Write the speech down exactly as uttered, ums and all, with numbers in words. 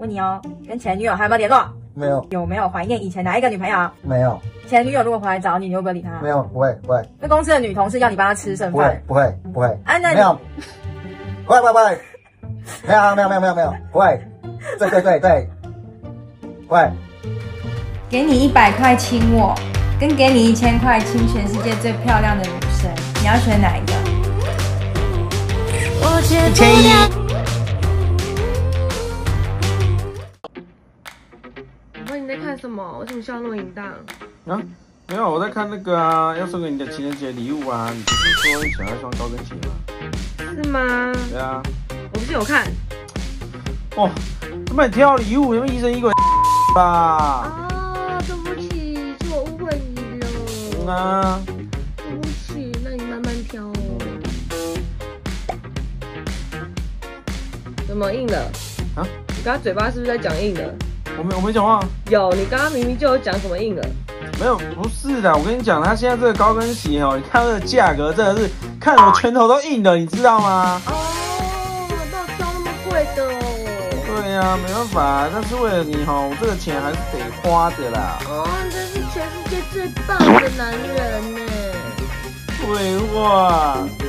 问你哦，跟前女友还有没有联络？ 没有。 有没有怀念以前哪一个女朋友？ 没有。 前女友如果回来找你，你会不会理她？ 没有，不会，不会。 那公司的女同事要你帮她吃剩饭？ 不会，不会，不会。 啊，那没有。不会，不会，不会。没有，没有，没有，没有，没有，不会。对对对对，不会。 给你一百块亲我，跟给你一千块亲全世界最漂亮的女生，你要选哪一个？ 一千一。 我问你在看什么？为什么笑那么淫荡？ 啊，没有，我在看那个啊，要送给你的情人节礼物啊。你不是说你想要一双高跟鞋吗？ 是吗？ 对啊。 我不是有看。 哦，这么你挑礼物，你们疑神疑鬼吧？ 啊，对不起，是我误会你了。 嗯啊。 对不起，那你慢慢挑哦。怎么硬了？ 啊？ 你刚刚嘴巴是不是在讲硬的？ 我没我没讲话。 有，你刚刚明明就有讲什么硬的。 没有，不是的，我跟你讲，他现在这个高跟鞋哦，你看这个价格真的是看我拳头都硬的，你知道吗？ 哦，那我挑那么贵的哦。 对呀、啊，没办法，但是为了你哈，我这个钱还是得花的啦。 哦，你真是全世界最棒的男人呢。 废话。